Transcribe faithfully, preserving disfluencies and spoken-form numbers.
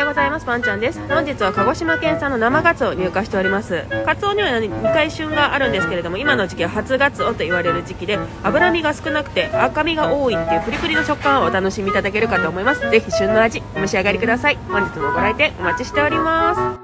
ございます。パンちゃんです。本日は鹿児島県産の生ガツオを入荷しております。カツオにはにかい旬があるんですけれども、今の時期は初ガツオと言われる時期で、脂身が少なくて赤身が多いっていうプリプリの食感をお楽しみいただけるかと思います。ぜひ旬の味お召し上がりください。本日もご来店お待ちしております。